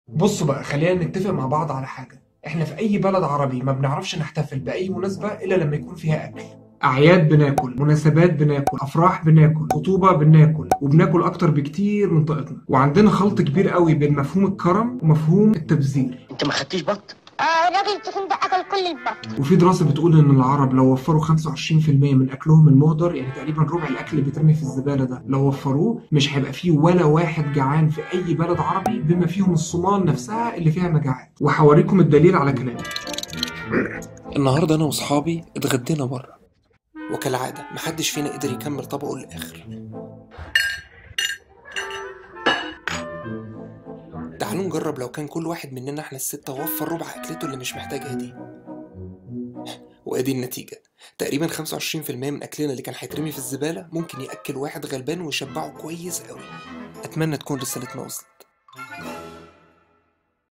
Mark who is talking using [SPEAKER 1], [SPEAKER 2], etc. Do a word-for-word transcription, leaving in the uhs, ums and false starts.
[SPEAKER 1] بصوا بقى، خلينا نتفق مع بعض على حاجة. احنا في اي بلد عربي ما بنعرفش نحتفل باي مناسبة الا لما يكون فيها اكل. اعياد بناكل، مناسبات بناكل، افراح بناكل، خطوبة بناكل، وبناكل اكتر بكتير من طاقتنا. وعندنا خلط كبير قوي بين مفهوم الكرم ومفهوم التبذير.
[SPEAKER 2] انت ما خدتيش بط؟
[SPEAKER 3] اه الراجل التخين ده اكل كل البط.
[SPEAKER 1] وفي دراسة بتقول إن العرب لو وفروا خمسة وعشرين في المية من أكلهم المهدر، يعني تقريبا ربع الأكل اللي بيترمي في الزبالة ده، لو وفروه مش هيبقى فيه ولا واحد جعان في أي بلد عربي، بما فيهم الصومال نفسها اللي فيها مجاعات. وهوريكم الدليل على كلامي.
[SPEAKER 4] النهاردة أنا وصحابي اتغدينا بره، وكالعادة محدش فينا قدر يكمل طبقه للآخر. تعالوا نجرب لو كان كل واحد مننا احنا الستة وفر ربع أكلته اللي مش محتاجها دي. وادي النتيجة، تقريبا خمسة وعشرين في المية من أكلنا اللي كان هيترمي في الزبالة ممكن يأكل واحد غلبان ويشبعه كويس قوي. أتمنى تكون رسالتنا وصلت.